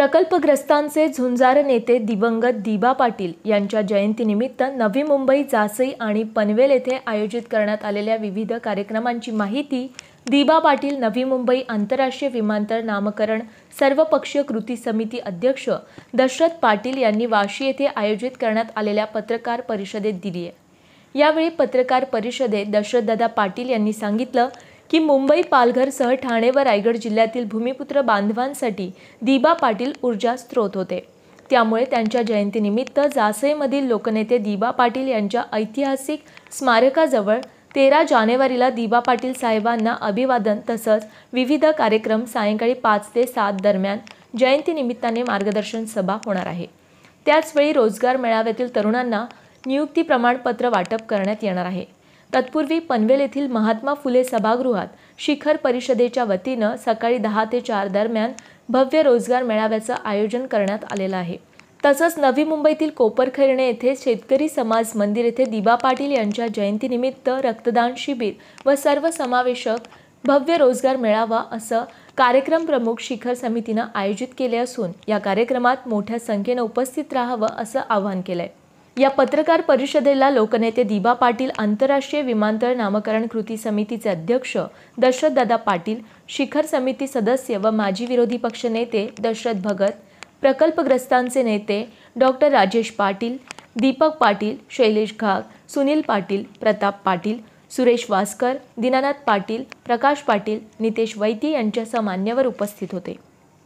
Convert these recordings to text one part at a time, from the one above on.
प्रकल्पग्रस्तांचे झुंजार नेते दिवंगत दिबा पाटील यांच्या जयंतीनिमित्त नवी मुंबई, जासई आणि पनवेल येथे आयोजित करण्यात आलेल्या विविध कार्यक्रमांची माहिती दिबा पाटील नवी मुंबई आंतरराष्ट्रीय विमानतळ नामकरण सर्वपक्षीय कृती समिती अध्यक्ष दशरथ पाटील यांनी वाशी येथे आयोजित करण्यात आलेल्या पत्रकार परिषदेत दिली आहे। यावेळी पत्रकार परिषदेत दशरथदादा पाटील यांनी सांगितलं की मुंबई, पालघरसह ठाणे व रायगड जिल्ह्यातील भूमिपुत्र बांधवांसाठी दिबा पाटील ऊर्जा स्रोत होते। त्यामुळे त्यांच्या जयंतीनिमित्त जासईमधील लोकनेते दिबा पाटील यांच्या ऐतिहासिक स्मारकाजवळ 13 जानेवारीला दिबा पाटील साहेबांना अभिवादन तसंच विविध कार्यक्रम सायंकाळी 5 ते 7 दरम्यान जयंतीनिमित्ताने मार्गदर्शन सभा होणार आहे। त्याचवेळी रोजगार मेळाव्यातील तरुणांना नियुक्ती प्रमाणपत्र वाटप करण्यात येणार आहे। तत्पूर्वी पनवेल येथील महात्मा फुले सभागृहात शिखर परिषदेच्या वतीनं सकाळी 10 ते 4 दरम्यान भव्य रोजगार मेळाव्याचं आयोजन करण्यात आलेलं आहे। तसंच नवी मुंबईतील कोपरखैरणे येथे शेतकरी समाज मंदिर येथे दिबा पाटील यांच्या जयंतीनिमित्त रक्तदान शिबिर व सर्वसमावेशक भव्य रोजगार मेळावा असं कार्यक्रम प्रमुख शिखर समितीनं आयोजित केले असून या कार्यक्रमात मोठ्या संख्येनं उपस्थित राहावं असं आवाहन केलंय। या पत्रकार परिषदेला लोकनेते दिबा पाटील, आंतरराष्ट्रीय विमानतळ नामकरण कृती समितीचे अध्यक्ष दशरथदादा पाटील, शिखर समिती सदस्य व माजी विरोधी पक्ष नेते दशरथ भगत, प्रकल्पग्रस्तांचे नेते डॉक्टर राजेश पाटील, दीपक पाटील, शैलेश घाग, सुनील पाटील, प्रताप पाटील, सुरेश वासकर, दीनानाथ पाटील, प्रकाश पाटील, नितेश वैद्य यांच्यासह मान्यवर उपस्थित होते।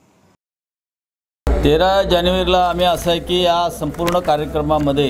13 जानेवारीला आम्ही असं आहे की या संपूर्ण कार्यक्रमामध्ये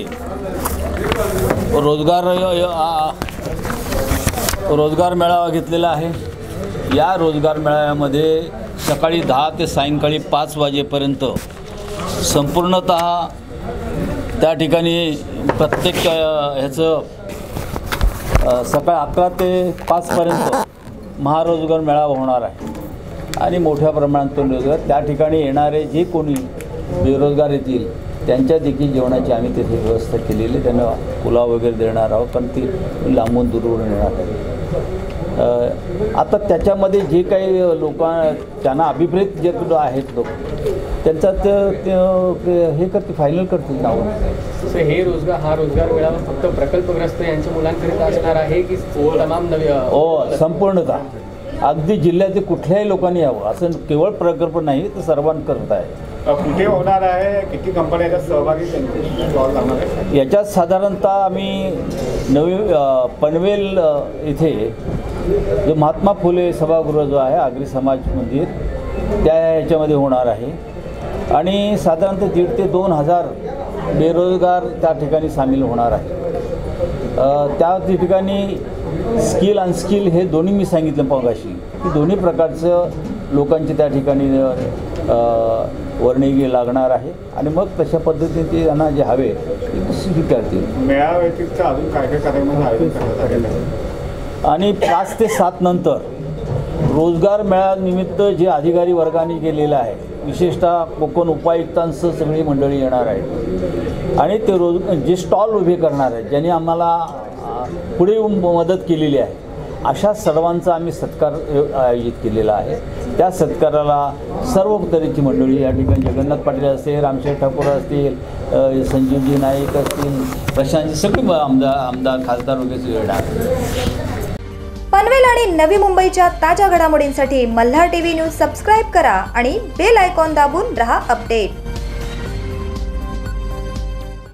रोजगार मेळावा घेतलेला आहे। या रोजगार मेळाव्यामध्ये सकाळी 10 ते सायंकाळी 5 वाजेपर्यंत संपूर्णतः त्या ठिकाणी प्रत्येक ह्याचं सकाळी 11 ते 5पर्यंत महारोजगार मेळावा होणार आहे आणि मोठ्या प्रमाणात रोजगार त्या ठिकाणी येणारे जे कोणी बेरोजगार येतील त्यांच्या देखील जेवणाची आम्ही तिथे व्यवस्था केलेली, त्यांना पुलाव वगैरे देणार आहोत, कारण ती लांबून दूरवरून येणार आहे। आता त्याच्यामध्ये जे काही त्यांना अभिप्रेत जे आहेत लोक त्यांचा हे करते फायनल करतील नावं। हे हा रोजगार मेळावा फक्त प्रकल्पग्रस्त यांच्या मुलांकरिता असणार आहे की तमाम संपूर्णतः अगदी जिल्ह्यातील कुठल्याही लोकांनी यावं असं केवळ प्रकल्प नाही तर सर्वांकरता आहे। कुठे होणार आहे, किती कंपन्या सहभागी आहे याच्यात साधारणतः आम्ही पनवेल इथे जो महात्मा फुले सभागृह जो आहे आगरी समाज मंदिर त्या ह्याच्यामध्ये होणार आहे आणि साधारणतः 1,500 ते 2,000 बेरोजगार त्या ठिकाणी सामील होणार आहे। त्या ठिकाणी स्किल अनस्किल हे दोन्ही मी सांगितलं मगाशी की दोन्ही प्रकारचं लोकांची त्या ठिकाणी वर्णी लागणार आहे आणि मग तशा पद्धतीने ते त्यांना जे हवे ते स्वीकारतील। मेळाव्याव्यतिरिक्त अजून काय काय कार्यक्रम आयोजित करण्यात आलेले आहे आणि 5 ते 7 नंतर रोजगार मेळाव्यानिमित्त जे अधिकारी वर्गाने केलेलं आहे, विशेषतः कोकण उपायुक्तांसह सगळी मंडळी येणार आहे आणि ते जे स्टॉल उभे करणार आहेत, ज्यांनी आम्हाला पुढे येऊन मदत केलेली आहे, अशा सर्वांचा आम्ही सत्कार आयोजित केलेला आहे। त्या सत्काराला सर्व तऱ्हेची मंडळी या ठिकाणी जगन्नाथ पाटील असतील, रामशेठ ठाकूर असतील, संजीवजी नाईक असतील, प्रशांतजी सगळे आमदार खासदार वगैरे येणार। पनवेल आणि नवी मुंबईच्या ताज्या घडामोडींसाठी मल्हार टीव्ही न्यूज सबस्क्राईब करा आणि बेल आयकॉन दाबून रहा अपडेट।